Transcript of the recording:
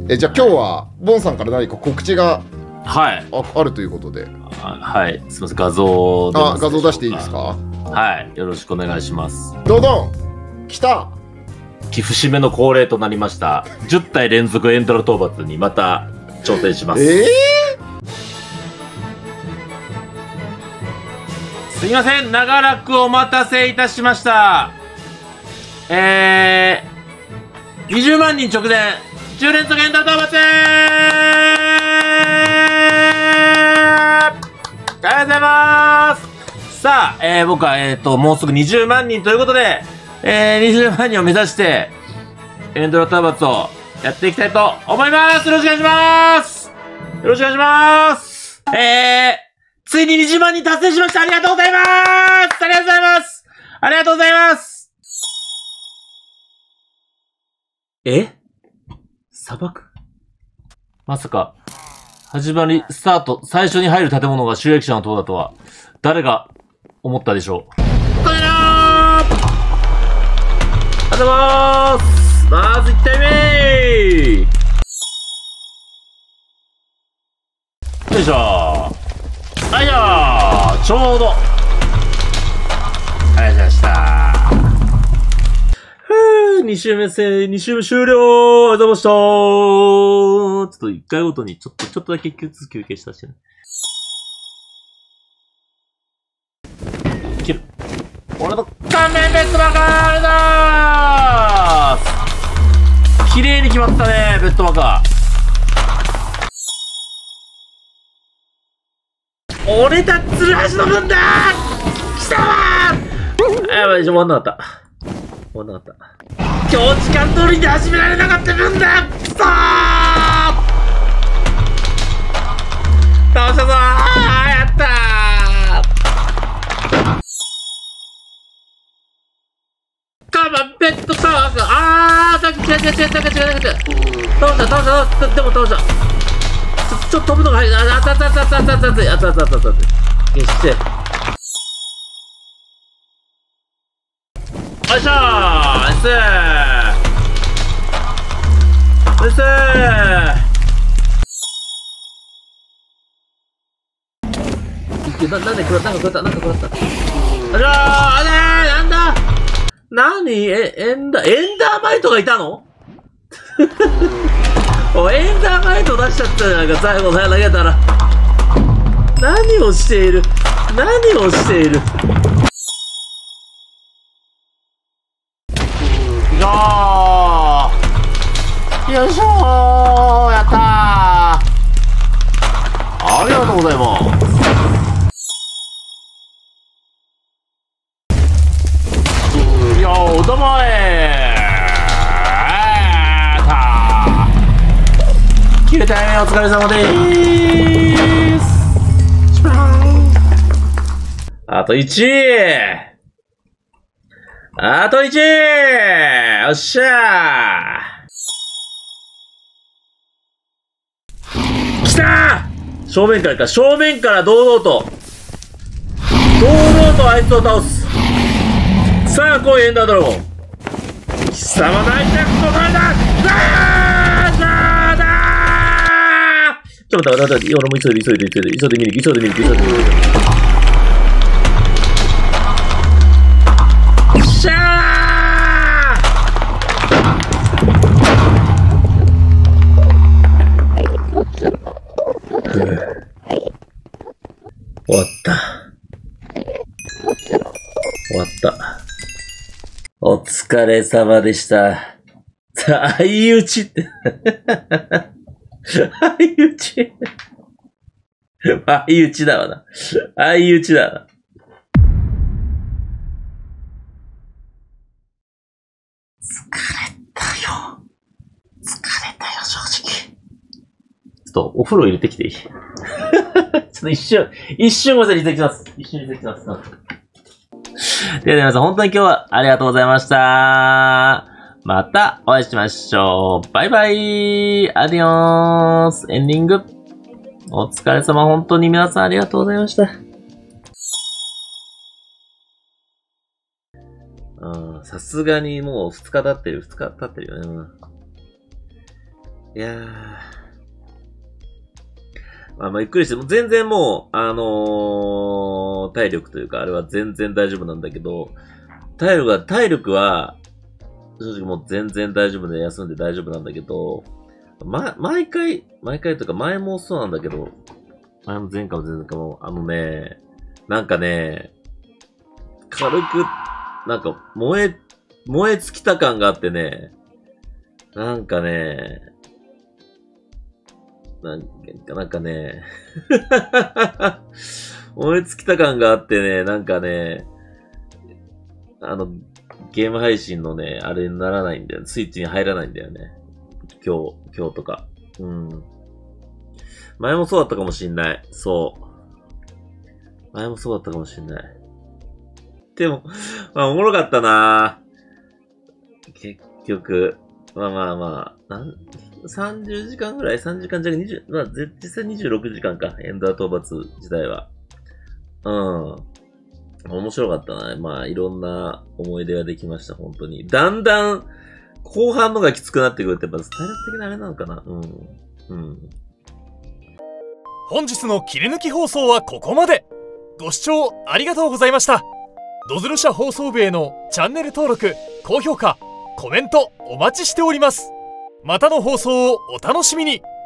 じゃあ今日はボンさんから何か告知がはい。 あるということで。 はい。すみません。画像画像出していいですか？ はい。よろしくお願いします。 ドドン来た。 節目の恒例となりました。10体連続エンドラ討伐にまた挑戦します。すいません。長らくお待たせいたしました。20万人直前、10連続エンドラ討伐ありがとうございます。さあ、僕は、もうすぐ20万人ということで、20万人を目指して、エンドラ討伐をやっていきたいと思います。よろしくお願いします。よろしくお願いします。ついに20万人達成しました。ありがとうございます。ありがとうございます。ありがとうございます。砂漠？まさか、始まり、スタート、最初に入る建物が収益者の塔だとは、誰が思ったでしょう。これなー！ありがとうございます。まず1体目よいしょー。はいよー、ちょうど。ありがとうございました。2周目2周目終了。ありがとうございました。ちょっと1回ごとにちょっとだけ休憩したしてね。いける。俺の顔面ベッドマーカーありがとうございます。綺麗に決まったね、ベッドマーカー。俺たち鶴橋の分だー。来たわー。やばい、終わんなかった。終わんなかった。今日時間通りに始められなかった分だ。くそー。倒したぞー。やったー。カバンベッドタワーが違う。倒した。でも倒した。ちょっと飛ぶのが早い。消して。よいしょー。ナイスー。なんで食らった。よいしょー。なんだ何エンダーマイトがいたのおい、エンダーマイト出しちゃったよ。なんか最後投げたら。何をしている。よいしょー。やったー。ありがとうございます。よー、どうも9体目お疲れ様でーす。あと1！よっしゃー。来たー。正面から堂々とあいつを倒す。さあ来いエンダードラゴン。貴様大体ここからだ。ちょっと待って、俺も急いで見に行く。しゃー。終わった。お疲れ様でした。相打ちって。相打ちだわな。疲れたよ、正直。ちょっと、お風呂入れてきていい？ちょっと一瞬ごめんなさい、リセットします。では皆さん、本当に今日はありがとうございました。またお会いしましょう。バイバイ。アディオース。エンディング。お疲れ様。本当に皆さんありがとうございました。さすがにもう2日経ってるよね。 いやー。まあゆっくりして、もう全然もう、体力というか、あれは全然大丈夫なんだけど、体力は、正直もう全然大丈夫で休んで大丈夫なんだけど、毎回とか前もそうなんだけど、前回も前々回も、なんかね、軽く、なんか燃え尽きた感があってね、なんかね、なんかね、燃え尽きた感があってね、なんかね、ゲーム配信のね、あれにならないんだよね。スイッチに入らないんだよね。今日とか。うん。前もそうだったかもしんない。そう。前もそうだったかもしんない。でも、まあおもろかったな結局。まあ、30時間ぐらい ?3 時間じゃ20、まあ実際26時間か。エンダー討伐自体は。うん。面白かったな。まあいろんな思い出ができました、本当に。だんだん、後半のがきつくなってくるってやっぱ体力的なあれなのかな。うん。 本日の切り抜き放送はここまで。ご視聴ありがとうございました。ドズル社放送部へのチャンネル登録、高評価、コメントお待ちしております。またの放送をお楽しみに。